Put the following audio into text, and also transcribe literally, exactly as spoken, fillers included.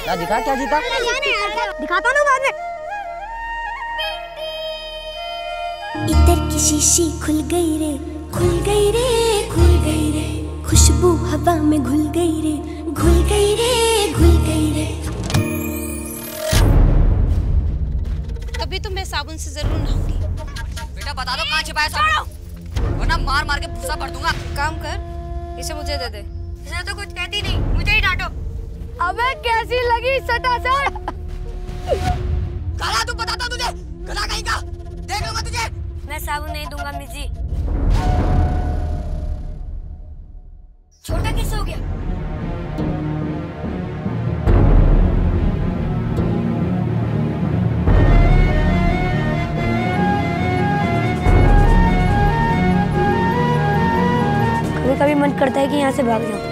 क्या दिखा, क्या जीता? दिखाता हूँ बाद में। इतर की शीशी खुल गई रे, खुल गई रे, खुल गई रे, खुशबू हवा में घुल गई रे, घुल गई रे, घुल गई रे। अभी तो मैं साबुन से जरूर नहाऊंगी। बेटा बता दो कहाँ छिपाया साबुन, वरना मार मार के भूसा भर दूंगा। काम कर, इसे मुझे दे दे। इसे तो कुछ कहती नहीं, मुझे ही डांटो। अबे कैसी लगी सटासट? गला तू बताता तुझे, गला कहीं का, देख लूंगा तुझे। मैं साबुन नहीं दूंगा मिजी। छोटा कैसे हो गया? कभी कभी मन करता है कि यहाँ से भाग जाऊं।